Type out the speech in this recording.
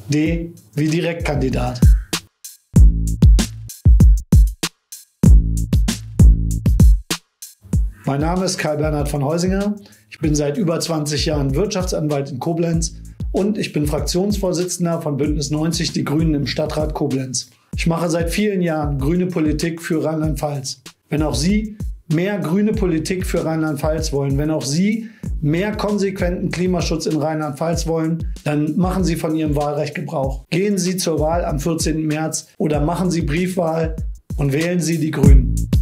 D wie Direktkandidat. Mein Name ist Karl Bernhard von Heusinger. Ich bin seit über 20 Jahren Wirtschaftsanwalt in Koblenz und ich bin Fraktionsvorsitzender von Bündnis 90 Die Grünen im Stadtrat Koblenz. Ich mache seit vielen Jahren grüne Politik für Rheinland-Pfalz. Wenn auch Sie mehr grüne Politik für Rheinland-Pfalz wollen, wenn auch Sie mehr konsequenten Klimaschutz in Rheinland-Pfalz wollen, dann machen Sie von Ihrem Wahlrecht Gebrauch. Gehen Sie zur Wahl am 14. März oder machen Sie Briefwahl und wählen Sie die Grünen.